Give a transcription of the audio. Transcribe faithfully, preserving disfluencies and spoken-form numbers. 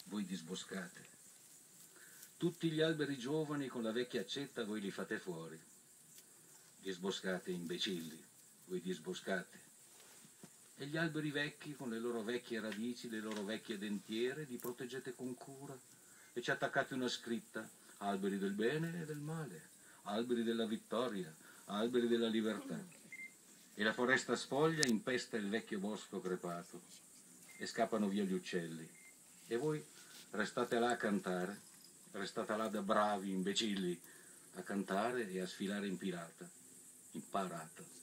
voi disboscate. Tutti gli alberi giovani con la vecchia accetta voi li fate fuori. Disboscate, imbecilli, voi disboscate. E gli alberi vecchi con le loro vecchie radici, le loro vecchie dentiere, li proteggete con cura e ci attaccate una scritta: alberi del bene e del male, alberi della vittoria, alberi della libertà. E la foresta sfoglia impesta il vecchio bosco crepato e scappano via gli uccelli. E voi restate là a cantare, restate là da bravi imbecilli a cantare e a sfilare in pirata, imparata.